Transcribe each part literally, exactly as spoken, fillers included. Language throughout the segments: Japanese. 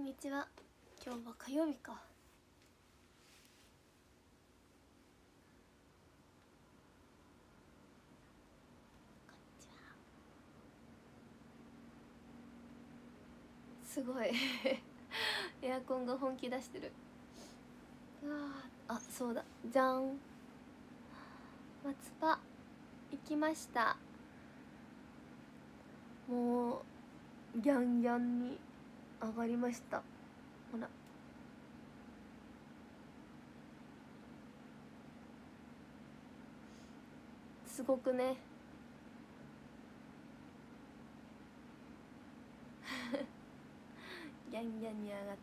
んにちは。今日は火曜日か。すごいエアコンが本気出してる。あ、そうだじゃん、松葉行きました。もうギャンギャンに上がりました。ほらすごくねギャンギャンに上がった。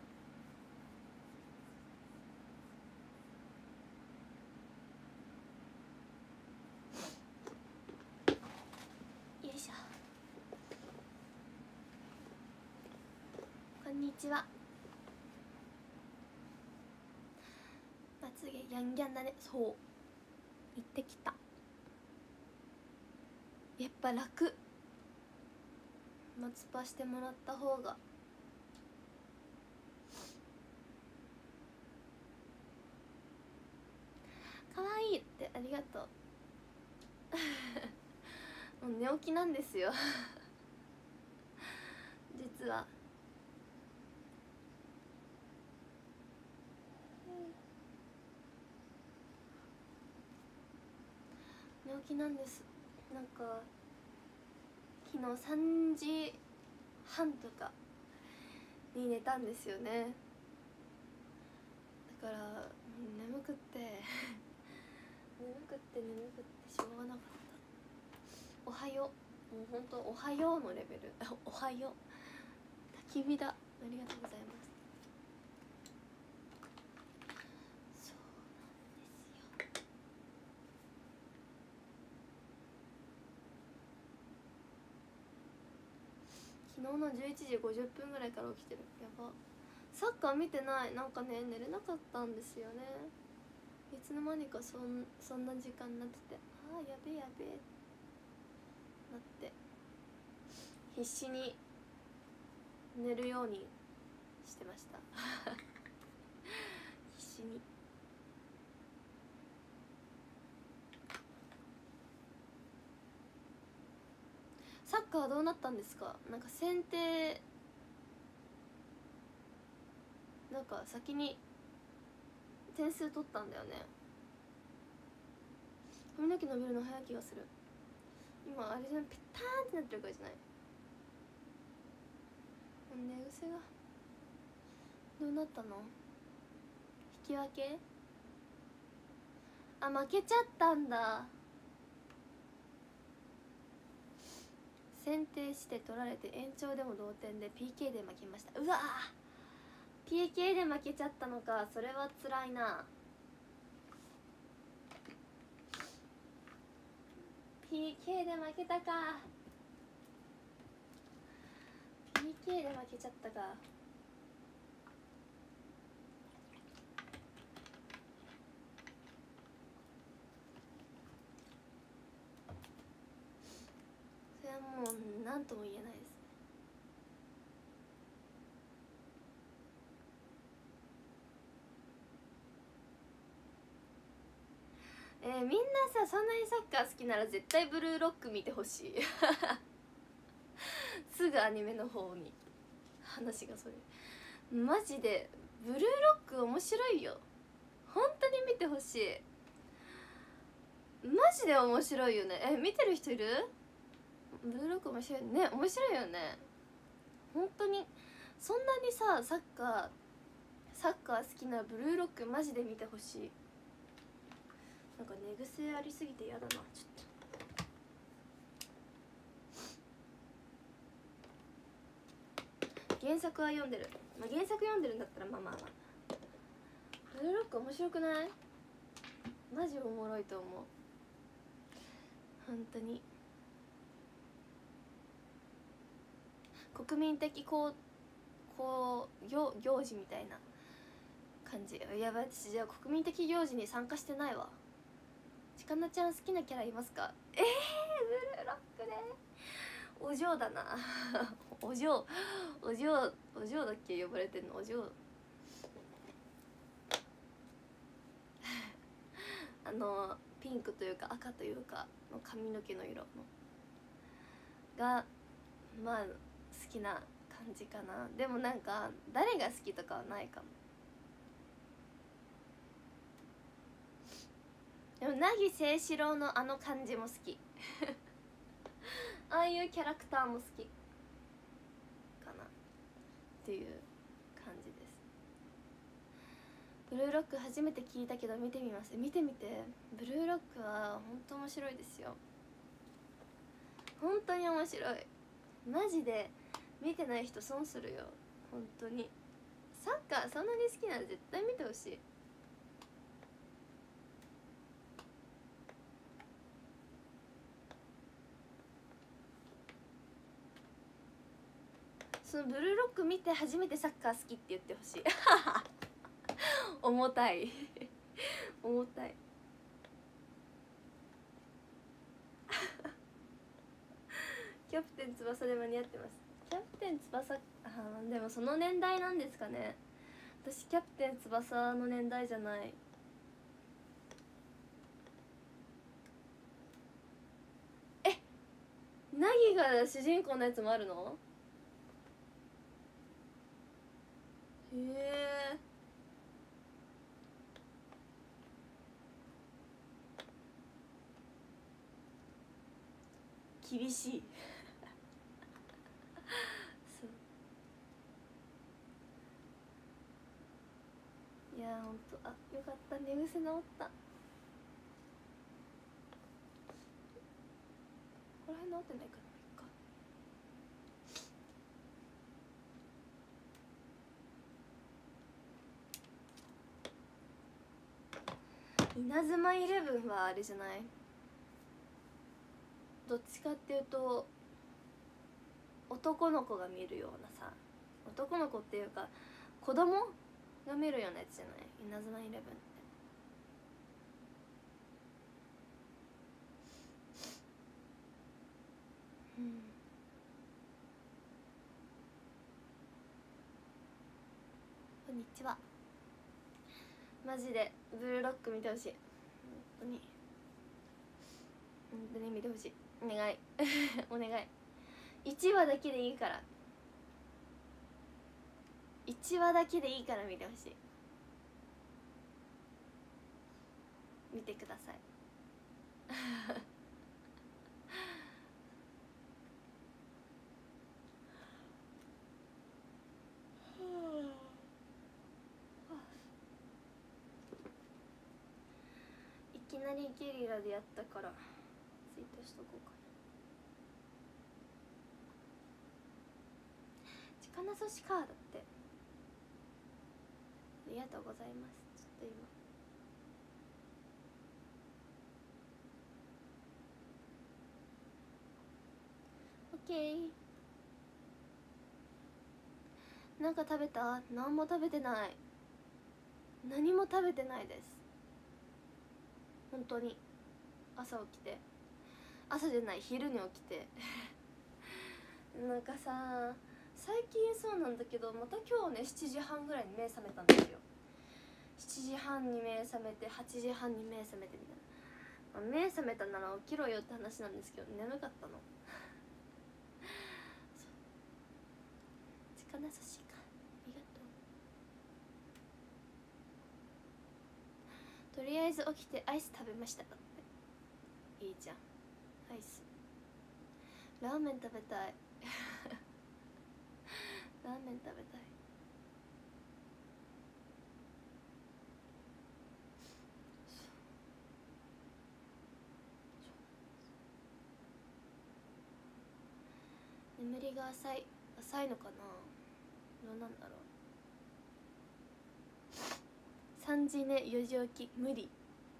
よいしょ。こんにちは。まつげギャンギャンだね。そう行ってきた。やっぱ楽。松葉してもらった方が可愛いって。ありがとうもう寝起きなんですよ実は。寝起きなんです。なんか昨日さんじはんとかに寝たんですよね。だから眠くって眠くって眠くってしょうがなかった。おはよう、もうほんとおはようのレベルおはよう、焚き火だ。ありがとうございます。そうなんですよ。昨日のじゅういちじごじゅっぷんぐらいから起きてる。やば。サッカー見てない。なんかね寝れなかったんですよね。いつの間にかそんそんな時間になってて、ああやべえやべえなって必死に寝るようにしてました必死に。サッカーはどうなったんですか？なんか先手なんか先に点数取ったんだよね。髪の毛伸びるの早い気がする。今あれじゃん、ピッターンってなってるからじゃない。寝癖がどうなったの？引き分け？あ、負けちゃったんだ。先手して取られて延長でも同点で ピーケー で負けました。うわー ピーケー で負けちゃったのか。それはつらいな。 ピーケー で負けたか。 ピーケー で負けちゃったか。それはもう何とも言えないです。えー、みんなさそんなにサッカー好きなら絶対ブルーロック見てほしいすぐアニメの方に話がそれ。マジでブルーロック面白いよ。本当に見てほしい。マジで面白いよね。え見てる人いる？ブルーロック面白いね。面白いよね本当に。そんなにさサッカーサッカー好きならブルーロックマジで見てほしい。なんか寝癖ありすぎて嫌だな。ちょっと原作は読んでる、まあ、原作読んでるんだったらまあまあまあ。ブルーロック面白くない？マジおもろいと思う本当に。国民的こうこう行行事みたいな感じ。やばい、私じゃあ国民的行事に参加してないわ。ちかなちゃん好きなキャラいますか？えー、ブルーロックね。お嬢だなお嬢お嬢お嬢だっけ呼ばれてんのお嬢あのピンクというか赤というかの髪の毛の色のがまあ好きな感じかな。でもなんか誰が好きとかはないかも。でも凪誠士郎のあの感じも好きああいうキャラクターも好きかなっていう感じです。ブルーロック初めて聞いたけど見てみます。見てみて。ブルーロックは本当面白いですよ。本当に面白い。マジで見てない人損するよ本当に。サッカーそんなに好きなら絶対見てほしい。そのブルーロック見て初めてサッカー好きって言ってほしい重たい重たいキャプテン翼で間に合ってます。キャプテン翼、あでもその年代なんですかね。私キャプテン翼の年代じゃない。え、凪が主人公のやつもあるの？へえ。厳しいそういやほんと、あ、よかった、寝癖治った。ここら辺治ってないかな。稲妻イレブンはあれじゃない？どっちかっていうと男の子が見るようなさ、男の子っていうか子供が見るようなやつじゃない？稲妻イレブンって。うん、こんにちは。マジでブルーロック見てほしい。本当に本当に見てほしい。お願いお願い。いちわだけでいいから、いちわだけでいいから見てほしい。見てくださいいきなりゲリラでやったからツイートしとこうかな。近なそしかだって。ありがとうございます。ちょっと今オッケー。なんか食べた？何も食べてない。何も食べてないです。本当に朝起きて、朝じゃない昼に起きてなんかさ、最近そうなんだけど、また今日ねしちじはんぐらいに目覚めたんですよ。しちじはんに目覚めてはちじはんに目覚めてみたいな、まあ、目覚めたなら起きろよって話なんですけど、眠かったのそう、力差しか。ありがとう。とりあえず起きてアイス食べましたって。いいじゃん、アイス。ラーメン食べたいラーメン食べたい。眠りが浅い。浅いのかな、どうなんだろう。さんじね、よじ起き無理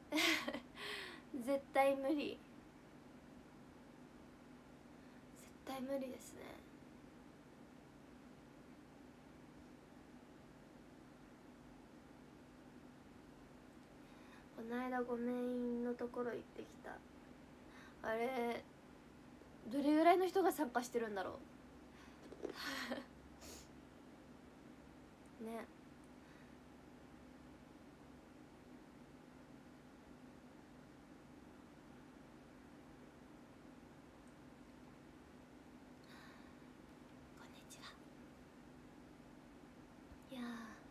絶対無理、絶対無理ですね。この間ごめんのところ行ってきた。あれどれぐらいの人が参加してるんだろう。 ね。こんにちは。いや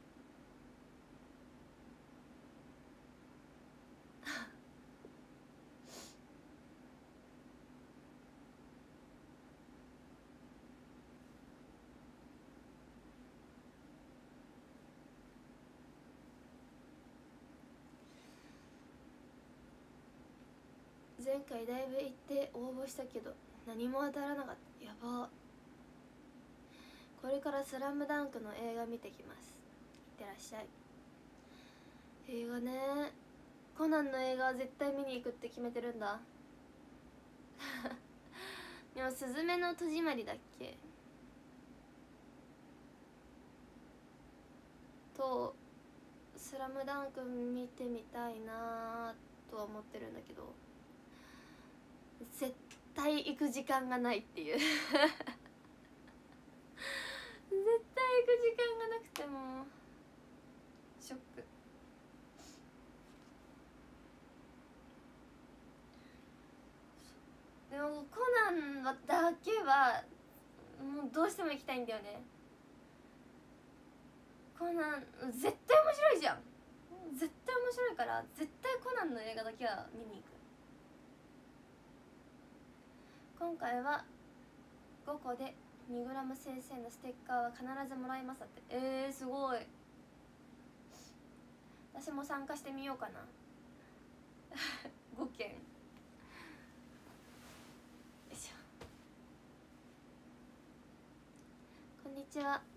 前回ライブ行って応募したけど何も当たらなかった。やば。これから「スラムダンクの映画見てきます。いってらっしゃい。映画ね。コナンの映画は絶対見に行くって決めてるんだ。でも「すずめの戸締まり」だっけと「スラムダンク見てみたいなとは思ってるんだけど、絶対行く時間がないっていう絶対行く時間がなくてもうショック。でもコナンだけはもうどうしても行きたいんだよね。コナン絶対面白いじゃん。絶対面白いから絶対コナンの映画だけは見に行く。今回はごこでにグラム先生のステッカーは必ずもらいますって。えー、すごい。私も参加してみようかな。ごけん。よいしょ。こんにちは。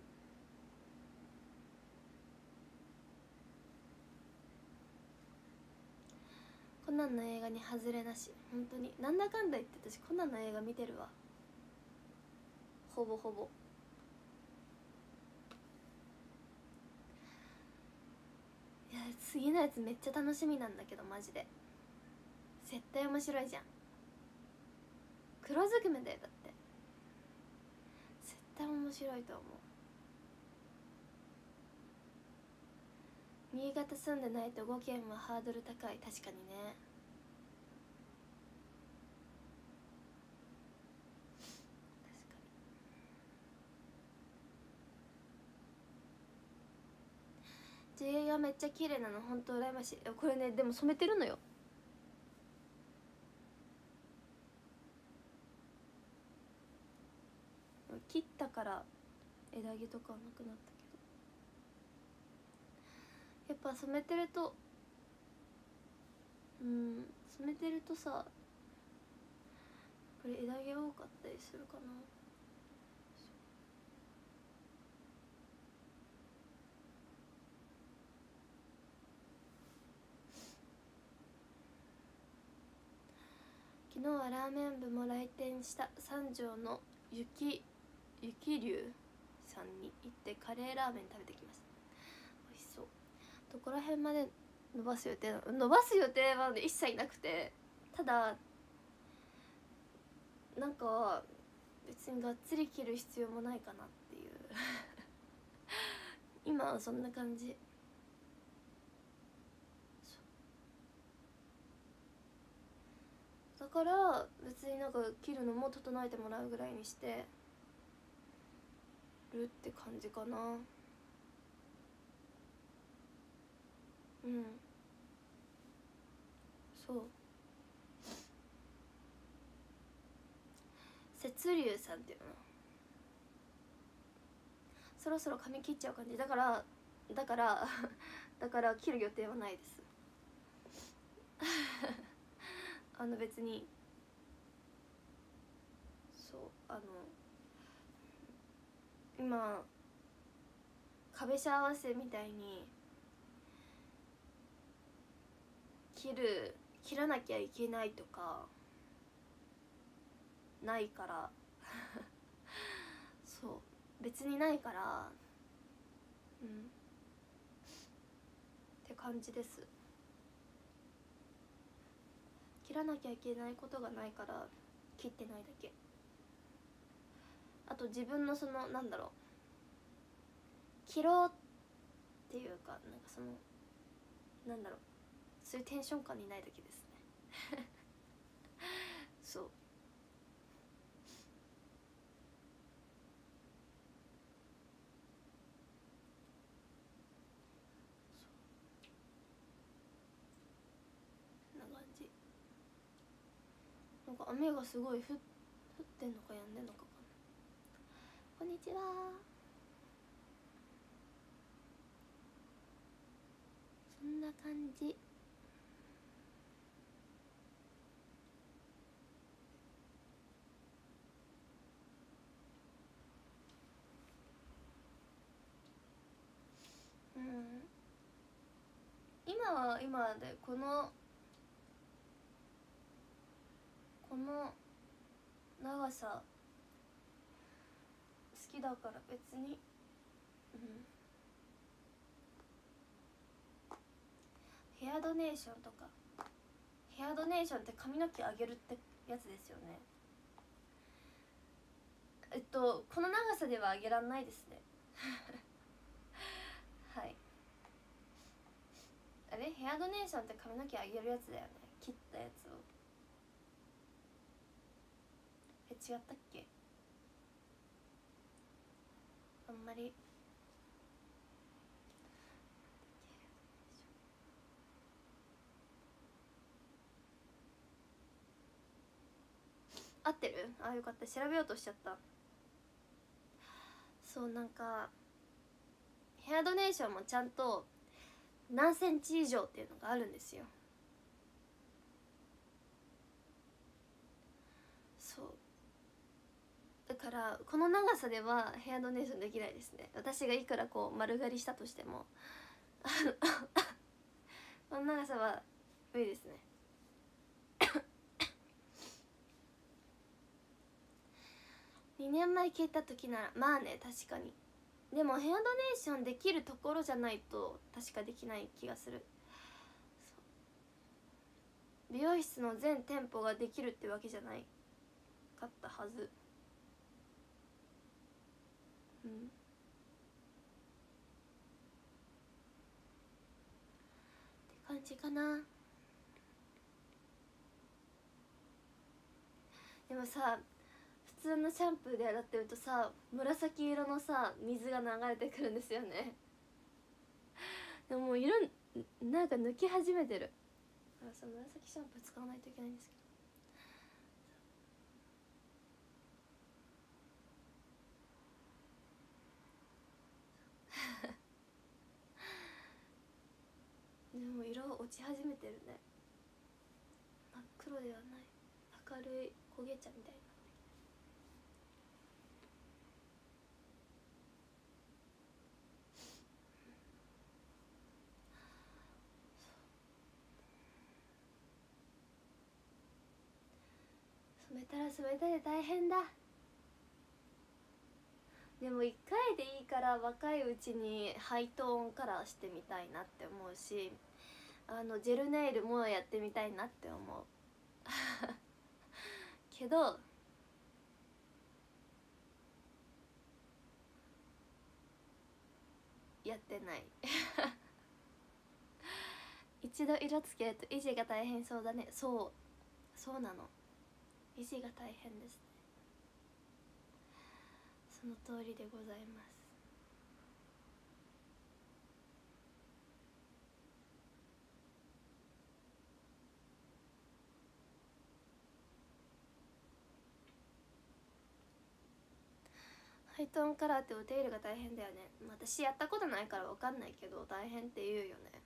コナンの映画に外れなし。本当になんだかんだ言って私コナンの映画見てるわ。ほぼほぼ。いや次のやつめっちゃ楽しみなんだけどマジで絶対面白いじゃん。黒ずくめだよ。だって絶対面白いと思う。新潟住んでないとごけんはハードル高い。確かにね。確かに。地毛がめっちゃ綺麗なの本当羨ましい。これねでも染めてるのよ。切ったから枝毛とかはなくなったけど、やっぱ染めてるとうん染めてるとさこれ枝毛多かったりするかな。昨日はラーメン部も来店した三条の雪雪流さんに行ってカレーラーメン食べてきました。美味しそう。どこら辺まで伸ばす予定伸ばす予定は一切なくて、ただなんか別にがっつり切る必要もないかなっていう今はそんな感じ。だから別になんか切るのも整えてもらうぐらいにしてるって感じかな。うんそう。雪流さんっていうのそろそろ髪切っちゃう感じだからだからだから切る予定はないですあの別にそうあの今壁紙合わせみたいに切る切らなきゃいけないとかないからそう別にないからうんって感じです。切らなきゃいけないことがないから切ってないだけ。 あと自分のそのなんだろうキロっていうかなんかそのなんだろうそういうテンション感にないだけですねそうこんな感じ。なんか雨がすごい降降ってんのかやんでんのかかな。こんにちは。そんな感じ。うん今は今でこのこの長さ好きだから別に、うん、ヘアドネーションとかヘアドネーションって髪の毛上げるってやつですよね。えっとこの長さでは上げらんないですねはいあれヘアドネーションって髪の毛上げるやつだよね。切ったやつをえ違ったっけ。あんまり合ってる。あよかった調べようとしちゃった。そうなんかヘアドネーションもちゃんと何センチ以上っていうのがあるんですよ。そうだからこの長さではヘアドネーションできないですね。私がいくらこう丸刈りしたとしてもこの長さは無理ですねにねんまえ切った時ならまあね確かに。でもヘアドネーションできるところじゃないと確かできない気がする。美容室の全店舗ができるってわけじゃないかったはず。うんって感じかな。でもさ普通のシャンプーで洗ってるとさ紫色のさ水が流れてくるんですよねでも色なんか抜き始めてる。だからさ紫シャンプー使わないといけないんですけどでも色落ち始めてるね。真っ黒ではない明るい焦げ茶みたいな。染めたら染めたで大変だ。でもいっかいでいいから若いうちにハイトーンカラーしてみたいなって思うしあのジェルネイルもやってみたいなって思うけどやってない一度色つけると維持が大変そうだね。そうそうなの維持が大変ですね。その通りでございます。ハイトーンカラーってお手入れが大変だよね。私やったことないから分かんないけど大変って言うよね。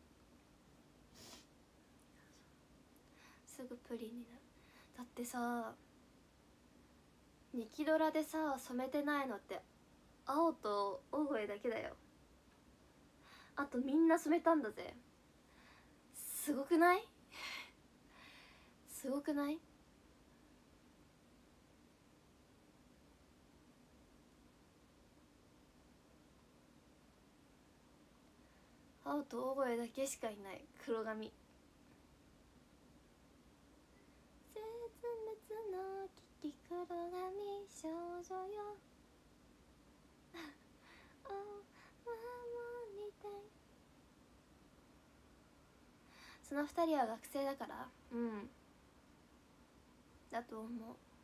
すぐプリンになる。だってさニキドラでさ染めてないのって青と大声だけだよ。あとみんな染めたんだぜ。すごくないすごくない。青と大声だけしかいない黒髪。絶滅のキキ黒髪少女よ守りたい。そのふたりは学生だから、うんだと思う。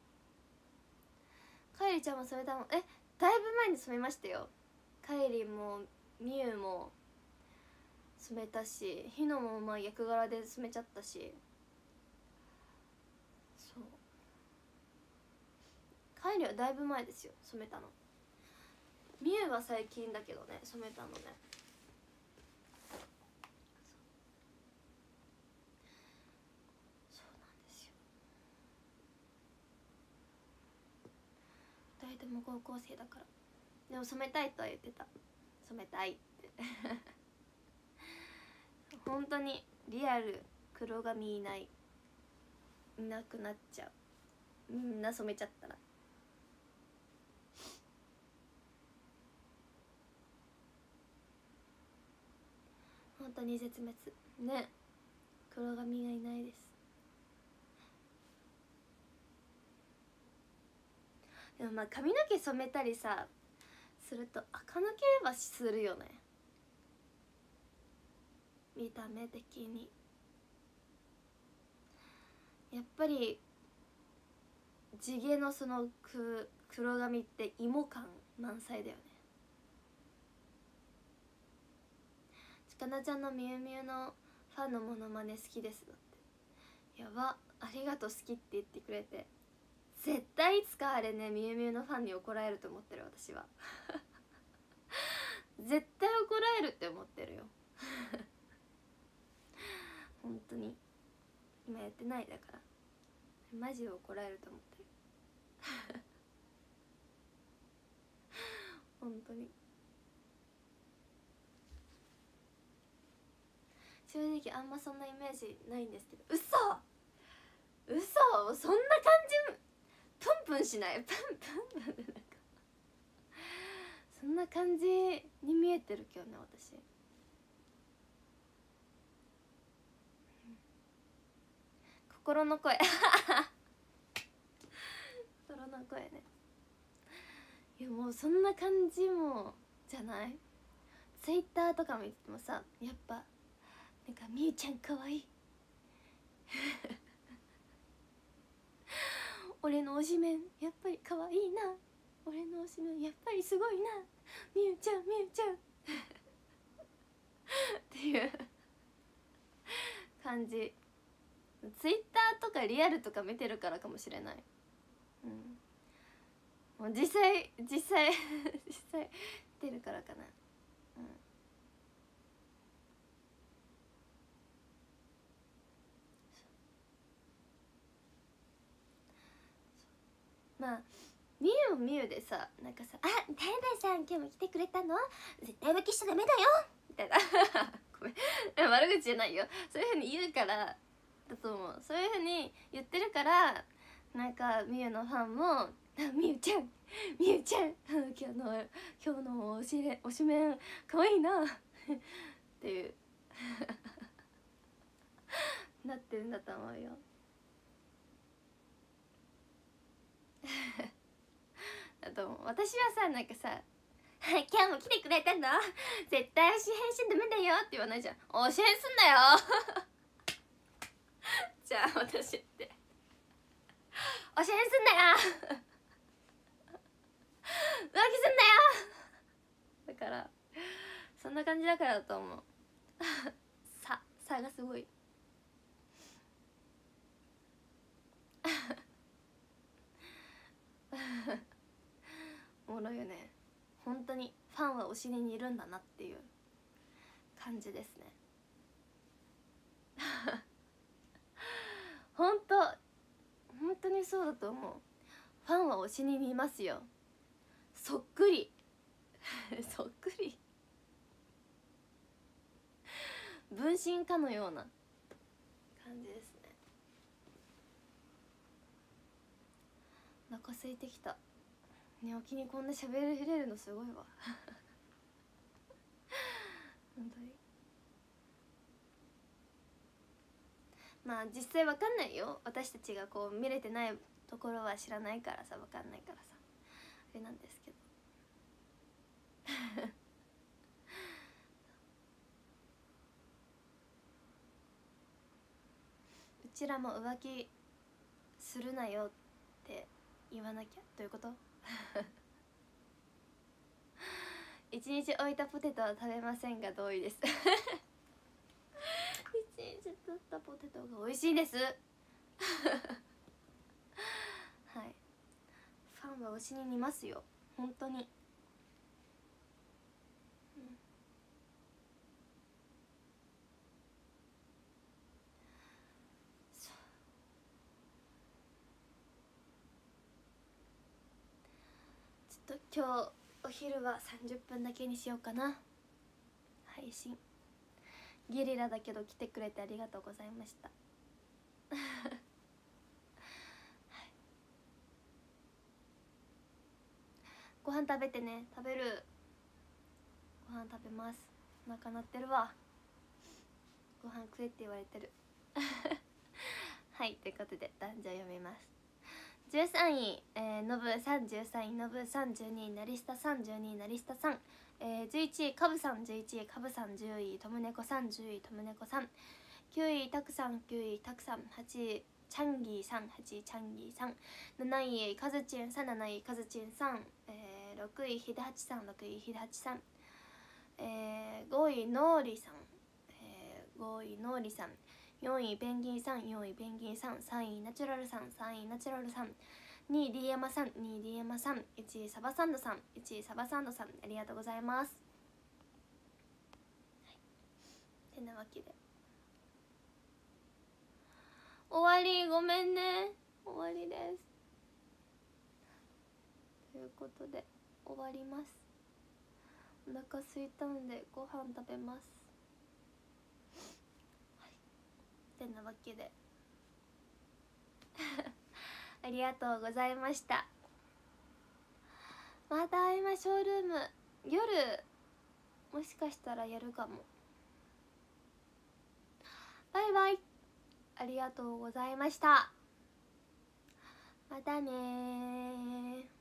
かえりちゃんも染めたの？え、だいぶ前に染めましたよ。かえりもみゆも染めたし、ひのもまあ役柄で染めちゃったし。そう、かえりはだいぶ前ですよ染めたの。みゆは最近だけどね染めたのね。そうなんですよ。ふたりとも高校生だから。でも染めたいとは言ってた。染めたいって本当にリアル黒髪いない、いなくなっちゃう、みんな染めちゃったら。本当に絶滅ね。黒髪がいないです。でもまあ髪の毛染めたりさすると垢抜けはするよね、見た目的に。やっぱり地毛のそのく黒髪って芋感満載だよね。ちかなちゃんのみゆみゆのファンのモノマネ好きですだって。やば、ありがとう好きって言ってくれて。絶対いつかあれねみゆみゆのファンに怒られると思ってる私は絶対怒られるって思ってるよ本当に今やってないだからマジで怒られると思ってる本当に。正直あんまそんなイメージないんですけど。嘘嘘、そんな感じプンプンしない？プンプンプンでなんかそんな感じに見えてるけどね私。心の声心の声ね。いやもうそんな感じもじゃない？ツイッターとか見ててもさ、やっぱなんかみゆちゃんかわいい俺の推しメンやっぱりかわいいな、俺の推しメンやっぱりすごいな、みゆちゃんみゆちゃんっていう感じ。ツイッターとかリアルとか見てるからかもしれない。うん、もう実際実際実際見てるからかな。うん、まあみゆもみゆでさ、なんかさ「あ、タイバさん今日も来てくれたの？絶対浮気しちゃダメだよ」みたいなごめん悪口じゃないよ、そういうふうに言うからだと思う。そういうふうに言ってるからなんかみゆのファンも「みゆちゃんみゆちゃん今日の今日のおしれおしめんかわいいな」っていうなってるんだと思うよだと思う。私はさ、なんかさ「今日も来てくれたの？絶対推し変しちゃダメだよ」って言わないじゃん。推し変すんなよじゃあ私って推し変すんなよ浮気すんなよだからそんな感じだからだと思うさ、さがすごいおもろいよね。本当にファンはお尻にいるんだなっていう感じですね本当本当にそうだと思う。ファンはお尻にいますよ。そっくりそっくり分身かのような感じですね。お腹空いてきた。寝起きにこんな喋れるのすごいわ本当に。まあ実際わかんないよ、私たちがこう見れてないところは知らないからさ、わかんないからさあれなんですけどうちらも浮気するなよって言わなきゃ。どういうこと？一日置いたポテトは食べませんが同意です。一日経ったポテトが美味しいです。はい、ファンは推しに似ますよ本当に。ちょっと今日お昼はさんじゅっぷんだけにしようかな配信。ゲリラだけど来てくれてありがとうございました。はい、ご飯食べてね。食べる。ご飯食べます。お腹鳴ってるわ。ご飯食えって言われてる。はい、ということで男女読みます。じゅうさんい、えー、ノブさんじゅうさんい、ノブさんじゅうにい、成下さんじゅうにい、成下さん、えー、じゅういちい、カブさんじゅういちい、カブさんじゅうい、とむねこさんじゅうい、とむねこさん、きゅうい、たくさんきゅうい、たくさん、はちい、チャンギーさん、はちい、チャンギーさん、なないカズチンさん、なないカズチンさん、えー、ろくい、ひではちさん、ろくい、ひではちさん、えー、ごい、ノーリさん、えー、ごい、ノーリさん、よんいペンギンさん、よんいペンギンさん、さんいナチュラルさん、さんいナチュラルさん、にい D 山さん、にい D 山さん、いちいサバサンドさん、いちいサバサンドさん、ありがとうございます。はい、てなわけで終わり。ごめんね、終わりです。ということで終わります。お腹すいたんでご飯食べます。はい、てなわけでありがとうございました。また会いましょう。ルーム夜もしかしたらやるかも。バイバイ。ありがとうございました。またね。